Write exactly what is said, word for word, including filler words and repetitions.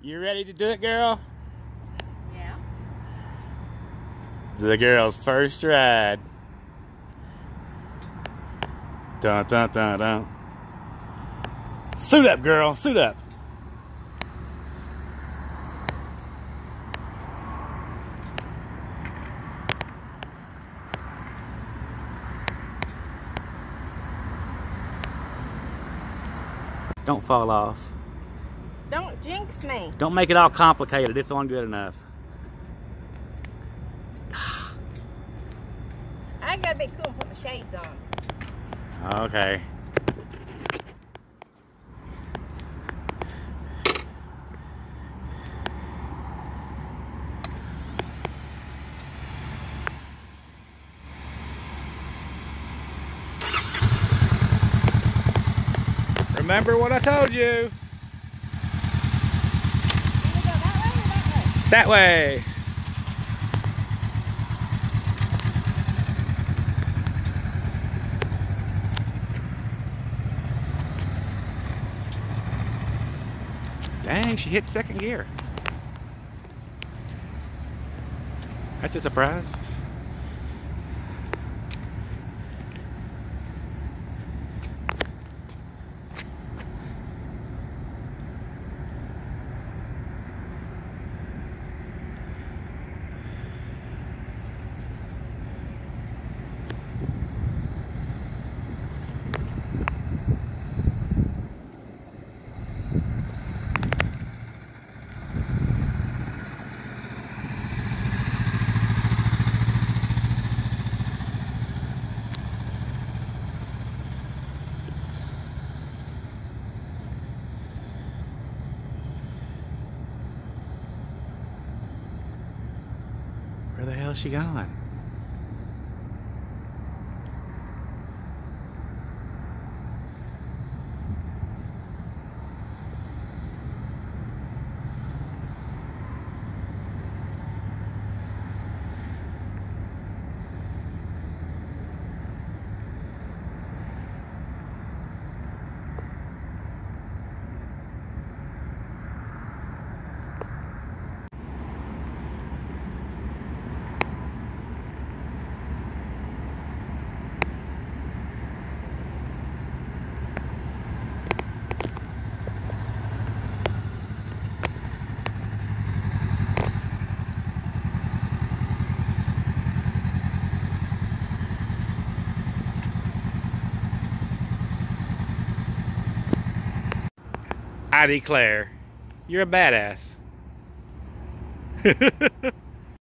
You ready to do it, girl? Yeah. The girl's first ride. Dun dun dun dun. Suit up, girl. Suit up. Don't fall off. Don't jinx me. Don't make it all complicated. It's on good enough. I gotta be cool and put my shades on. Okay. Remember what I told you. You go that way or that way? That way. Dang, she hit second gear. That's a surprise. Where the hell is she going? I declare, you're a badass.